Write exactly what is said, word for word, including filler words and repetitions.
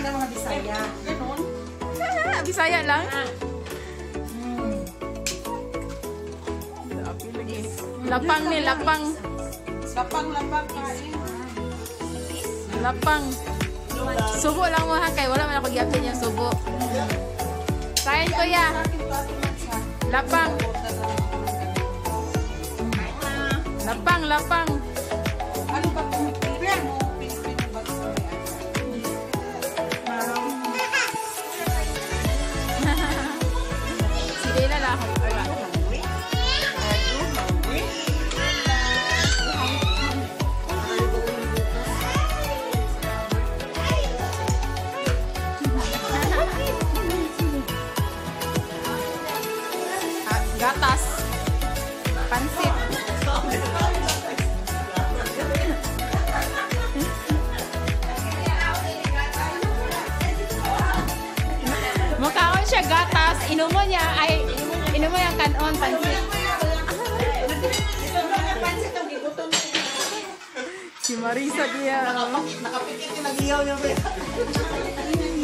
lang mga Bisaya. Ganun. Bisaya lang? Hmm. Lapang ni, lapang. Lapang, lapang kain. Lapang. Subo lang mo ha, kay wala man ako gyapon yung subo. Kain kuya. Lapang. Lapang, lapang. Ano ba kung Pilipino mo? Pilipino ba ito? Si Dela lang. Gatas. Pansit. Mukhaon siya gatas. Inumo niya ay inumo yung kanon pansit. Si Marisa dia. Nakapikit yung nag-iyaw niya.